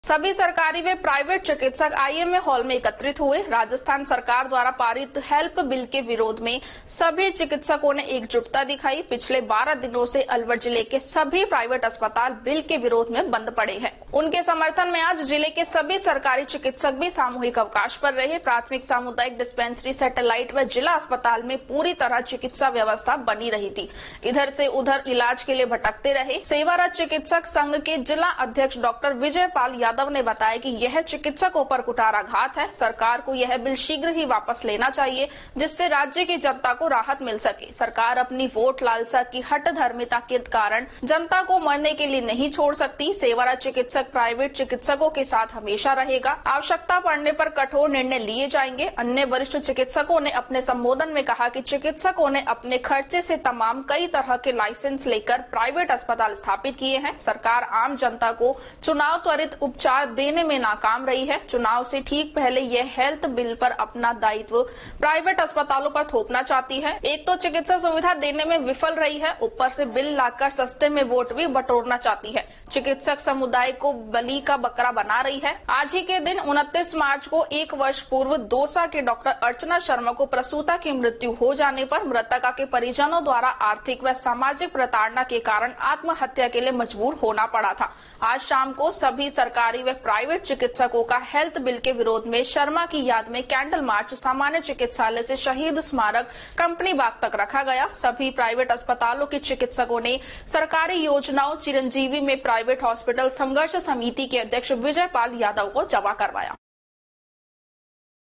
सभी सरकारी व प्राइवेट चिकित्सक आईएमए हॉल में एकत्रित हुए। राजस्थान सरकार द्वारा पारित हेल्प बिल के विरोध में सभी चिकित्सकों ने एकजुटता दिखाई। पिछले 12 दिनों से अलवर जिले के सभी प्राइवेट अस्पताल बिल के विरोध में बंद पड़े हैं। उनके समर्थन में आज जिले के सभी सरकारी चिकित्सक भी सामूहिक अवकाश पर रहे। प्राथमिक सामुदायिक डिस्पेंसरी, सैटेलाइट व जिला अस्पताल में पूरी तरह चिकित्सा व्यवस्था बनी रही थी। इधर से उधर इलाज के लिए भटकते रहे। सेवारत चिकित्सक संघ के जिला अध्यक्ष डॉक्टर विजयपाल यादव ने बताया कि यह चिकित्सकों पर कुठाराघात है। सरकार को यह बिल शीघ्र ही वापस लेना चाहिए, जिससे राज्य की जनता को राहत मिल सके। सरकार अपनी वोट लालसा की हठधर्मिता के कारण जनता को मरने के लिए नहीं छोड़ सकती। सेवारत चिकित्सक प्राइवेट चिकित्सकों के साथ हमेशा रहेगा। आवश्यकता पड़ने पर कठोर निर्णय लिए जाएंगे। अन्य वरिष्ठ चिकित्सकों ने अपने संबोधन में कहा कि चिकित्सकों ने अपने खर्चे से तमाम कई तरह के लाइसेंस लेकर प्राइवेट अस्पताल स्थापित किए हैं। सरकार आम जनता को चुनाव त्वरित उपचार देने में नाकाम रही है। चुनाव से ठीक पहले यह हेल्थ बिल पर अपना दायित्व प्राइवेट अस्पतालों पर थोपना चाहती है। एक तो चिकित्सा सुविधा देने में विफल रही है, ऊपर से बिल लाकर सस्ते में वोट भी बटोरना चाहती है। चिकित्सक समुदाय को बलि का बकरा बना रही है। आज ही के दिन 29 मार्च को 1 वर्ष पूर्व दौसा के डॉक्टर अर्चना शर्मा को प्रसूता की मृत्यु हो जाने पर मृतका के परिजनों द्वारा आर्थिक व सामाजिक प्रताड़ना के कारण आत्महत्या के लिए मजबूर होना पड़ा था। आज शाम को सभी सरकारी व प्राइवेट चिकित्सकों का हेल्थ बिल के विरोध में शर्मा की याद में कैंडल मार्च सामान्य चिकित्सालय से शहीद स्मारक कंपनी बाग तक रखा गया। सभी प्राइवेट अस्पतालों के चिकित्सकों ने सरकारी योजनाओं चिरंजीवी में प्राइवेट हॉस्पिटल संघर्ष समिति के अध्यक्ष विजयपाल यादव को जमा करवाया।